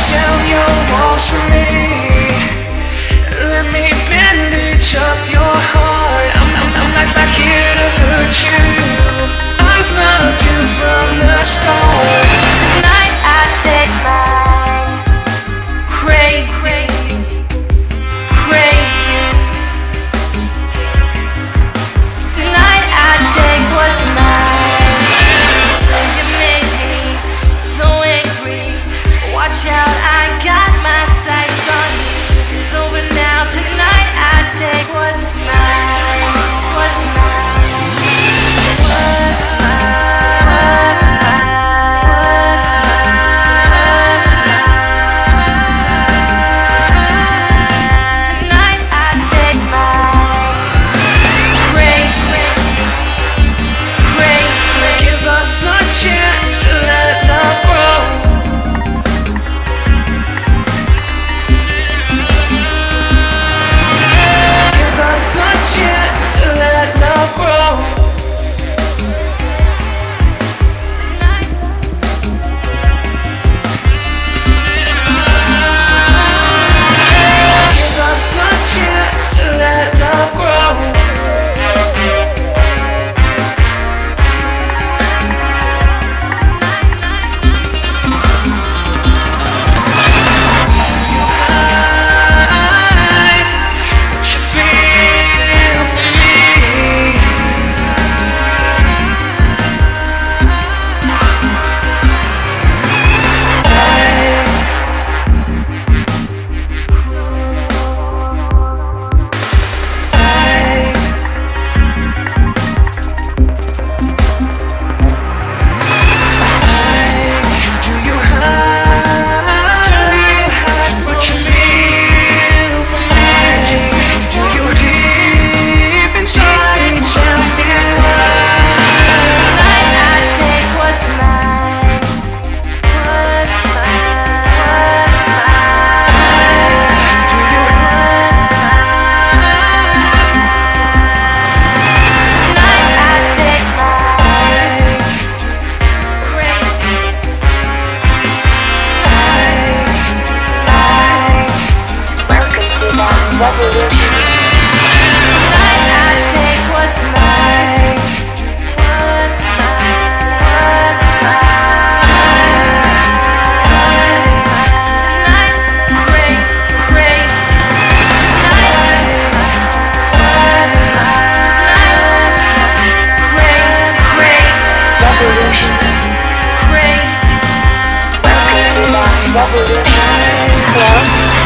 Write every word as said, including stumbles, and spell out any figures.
down your walls for me. Let me bandage up your heart. I'm, I'm, I'm not, not here to hurt you. I've loved you from the start. Tonight I take mine. Crazy, crazy. Tonight I take what's mine. You made me so angry. Watch out, I got my sights on you. It's over now. Tonight I take what's mine. What's mine? What's mine? What's mine? Tonight I take mine. Crazy, crazy. Give us a chance to let love grow. Give us a chance to let love grow. Tonight. Give us a chance to let love grow. You hide what you feel for me. Do you hide what you feel for me? Do you deep inside tell me why? Tonight I take what's mine. What's mine? Do you What's mine? Tonight I take mine. Crazy. Welcome to the revolution. Tonight I take what's mine. What's mine? What's mine? Tonight, crazy, crazy. Tonight, tonight, crazy, crazy. Revolution. Crazy. Welcome to the revolution. Hello.